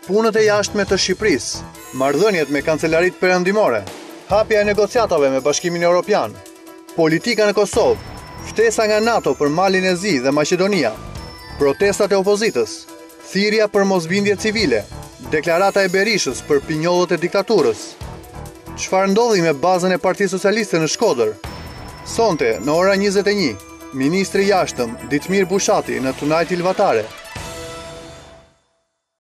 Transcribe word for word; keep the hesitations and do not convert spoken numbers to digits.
punët e jashtme të Shqipërisë, marrëdhëniet me kancelarit perëndimore, hapja e negociatave me Bashkimin Evropian, politika në Kosovë, ftesa nga NATO për Malin e Zi dhe Maqedonia, protestat e opozitës, thirrja për mosbindje civile, deklarata e Berishës për pinjollët e diktaturës. Çfarë ndodhi me bazën e Partisë Socialiste në Shkodër? Sonte, në ora njëzet e një, Ministri i Jashtëm Ditmir Bushati në Tunajt Ilvatare